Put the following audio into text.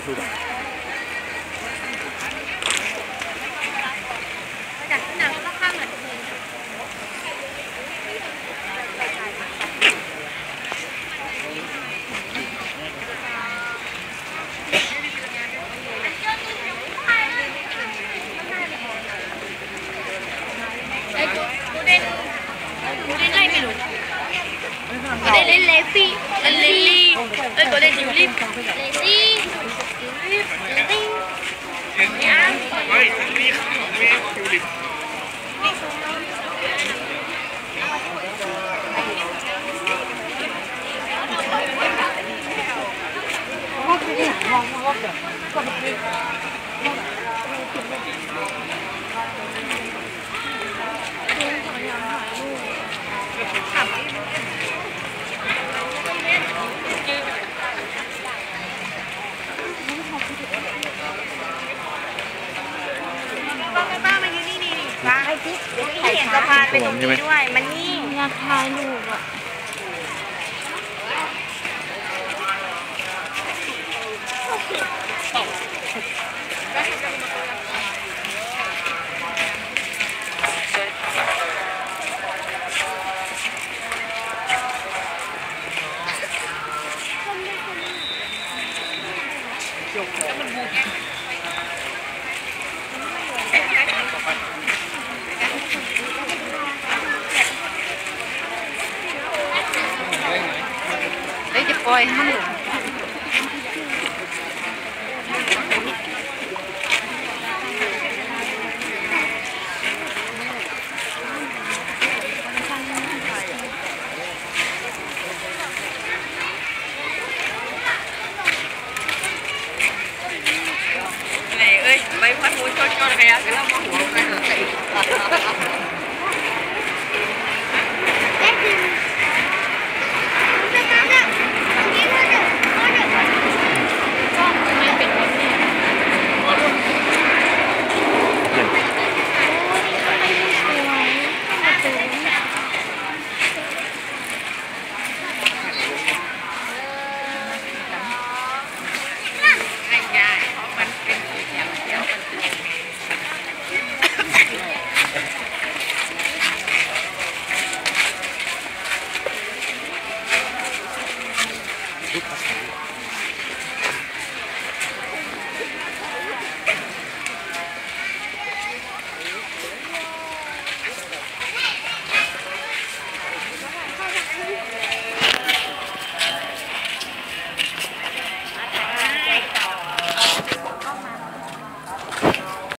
ดูแบบจากหนังก็ข้างเหมือนกูเล่นไล่ไม่รู้กูเล่นเลฟี่เลลี่กูเล่นดิวลิฟเลซี่เนี่ยเฮ้ยนี่ทิวลิปป้ามายืนนี่ป้าให้จิ๊บเห็นสะพานเป็นตรงนี้ด้วยมันนี่อยากถ่ายรูปอ่ะจะปล่อยให้มันหลงเอ้ยไปพัดมูชดๆกันแล้วเรามาหัวกันรูปภาษา